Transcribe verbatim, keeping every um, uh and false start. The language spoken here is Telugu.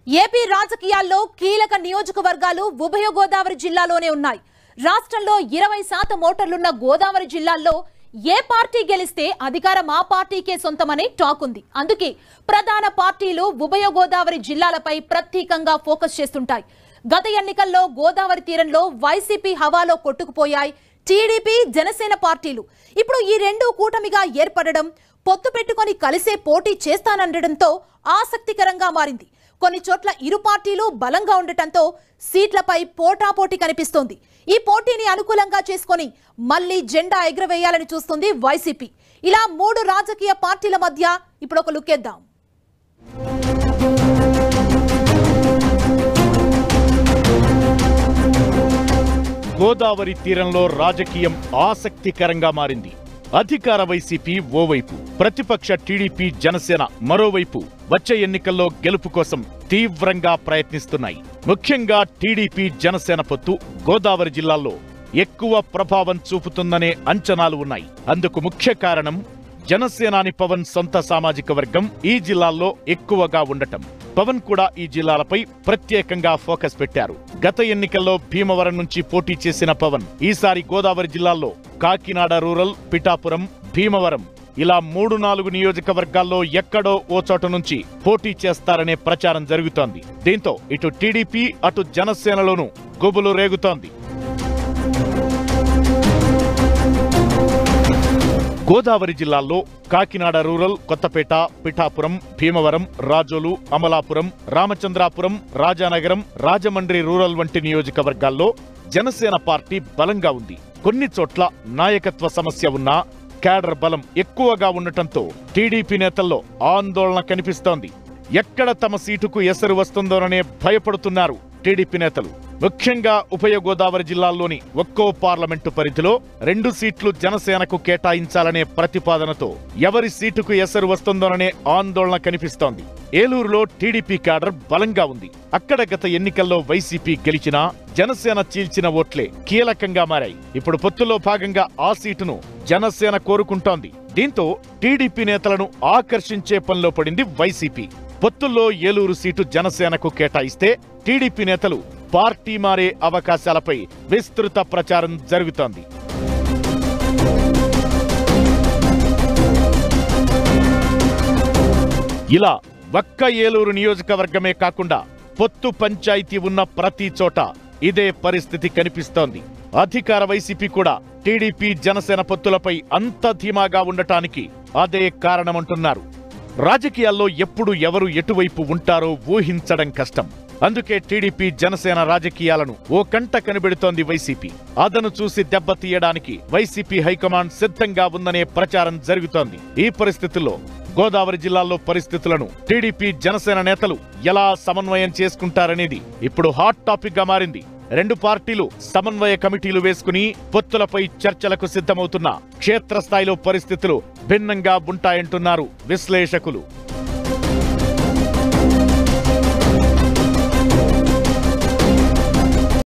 ఏపీ రాజకీయాల్లో కీలక నియోజకవర్గాలు ఉభయ గోదావరి జిల్లాలోనే ఉన్నాయి. రాష్ట్రంలో ఇరవై శాతం ఓటర్లున్న గోదావరి జిల్లాల్లో ఏ పార్టీ గెలిస్తే అధికారం ఆ పార్టీకే సొంతమనే టాక్ ఉంది. అందుకే ప్రధాన పార్టీలు ఉభయ గోదావరి జిల్లాలపై ప్రత్యేకంగా ఫోకస్ చేస్తుంటాయి. గత ఎన్నికల్లో గోదావరి తీరంలో వైసీపీ హవాలో కొట్టుకుపోయాయి టీడీపీ జనసేన పార్టీలు. ఇప్పుడు ఈ రెండు కూటమిగా ఏర్పడడం, పొత్తు పెట్టుకొని కలిసే పోటీ చేస్తాననడంతో ఆసక్తికరంగా మారింది. కొన్ని చోట్ల ఇరు పార్టీలు బలంగా ఉండటంతో సీట్లపై పోటాపోటీ కనిపిస్తోంది. ఈ పోటీని అనుకూలంగా చేసుకొని మళ్లీ జెండా ఎగురవేయాలని చూస్తుంది వైసీపీ. ఇలా మూడు రాజకీయ పార్టీల మధ్య ఇప్పుడు ఒక లుక్కేద్దాం. గోదావరి తీరంలో రాజకీయం ఆసక్తికరంగా మారింది. అధికార వైసీపీ ఓవైపు, ప్రతిపక్ష టీడీపీ జనసేన మరోవైపు వచ్చే ఎన్నికల్లో గెలుపు కోసం తీవ్రంగా ప్రయత్నిస్తున్నాయి. ముఖ్యంగా టీడీపీ జనసేన పొత్తు గోదావరి జిల్లాల్లో ఎక్కువ ప్రభావం చూపుతుందనే అంచనాలు ఉన్నాయి. అందుకు ముఖ్య కారణం జనసేనాని పవన్ సొంత సామాజిక వర్గం ఈ జిల్లాల్లో ఎక్కువగా ఉండటం. పవన్ కూడా ఈ జిల్లాలపై ప్రత్యేకంగా ఫోకస్ పెట్టారు. గత ఎన్నికల్లో భీమవరం నుంచి పోటీ చేసిన పవన్ ఈసారి గోదావరి జిల్లాల్లో కాకినాడ రూరల్, పిఠాపురం, భీమవరం ఇలా మూడు నాలుగు నియోజకవర్గాల్లో ఎక్కడో ఓ చోట నుంచి పోటీ చేస్తారనే ప్రచారం జరుగుతోంది. దీంతో ఇటు టీడీపీ అటు జనసేనలోనూ గుబులు రేగుతోంది. గోదావరి జిల్లాల్లో కాకినాడ రూరల్, కొత్తపేట, పిఠాపురం, భీమవరం, రాజోలు, అమలాపురం, రామచంద్రాపురం, రాజానగరం, రాజమండ్రి రూరల్ వంటి నియోజకవర్గాల్లో జనసేన పార్టీ బలంగా ఉంది. కొన్ని చోట్ల నాయకత్వ సమస్య ఉన్నా క్యాడర్ బలం ఎక్కువగా ఉండటంతో టీడీపీ నేతల్లో ఆందోళన కనిపిస్తోంది. ఎక్కడ తమ సీటుకు ఎసరు వస్తుందోననే భయపడుతున్నారు టీడీపీ నేతలు. ముఖ్యంగా ఉభయ గోదావరి జిల్లాల్లోని ఒక్కో పార్లమెంటు పరిధిలో రెండు సీట్లు జనసేనకు కేటాయించాలనే ప్రతిపాదనతో ఎవరి సీటుకు ఎసరు వస్తుందోననే ఆందోళన కనిపిస్తోంది. ఏలూరులో టీడీపీ క్యాడర్ బలంగా ఉంది. అక్కడ గత ఎన్నికల్లో వైసీపీ గెలిచినా జనసేన చీల్చిన ఓట్లే కీలకంగా మారాయి. ఇప్పుడు పొత్తులో భాగంగా ఆ సీటును జనసేన కోరుకుంటోంది. దీంతో టీడీపీ నేతలను ఆకర్షించే పనిలో పడింది వైసీపీ. పొత్తుల్లో ఏలూరు సీటు జనసేనకు కేటాయిస్తే టీడీపీ నేతలు పార్టీ మారే అవకాశాలపై విస్తృత ప్రచారం జరుగుతోంది. ఇలా ఒక్క ఏలూరు నియోజకవర్గమే కాకుండా పొత్తు పంచాయతీ ఉన్న ప్రతి చోట ఇదే పరిస్థితి కనిపిస్తోంది. అధికార వైసీపీ కూడా టీడీపీ జనసేన పొత్తులపై అంత ధీమాగా ఉండటానికి అదే కారణమంటున్నారు. రాజకీయాల్లో ఎప్పుడు ఎవరు ఎటువైపు ఉంటారో ఊహించడం కష్టం. అందుకే టీడీపీ జనసేన రాజకీయాలను ఓ కంట కనిపెడుతోంది వైసీపీ. అదను చూసి దెబ్బతీయడానికి వైసీపీ హైకమాండ్ సిద్ధంగా ఉందనే ప్రచారం జరుగుతోంది. ఈ పరిస్థితుల్లో గోదావరి జిల్లాల్లో పరిస్థితులను టీడీపీ జనసేన నేతలు ఎలా సమన్వయం చేసుకుంటారనేది ఇప్పుడు హాట్ టాపిక్ గా మారింది. రెండు పార్టీలు సమన్వయ కమిటీలు వేసుకుని పొత్తులపై చర్చలకు సిద్ధమవుతున్నా క్షేత్రస్థాయిలో పరిస్థితులు భిన్నంగా ఉంటాయంటున్నారు విశ్లేషకులు.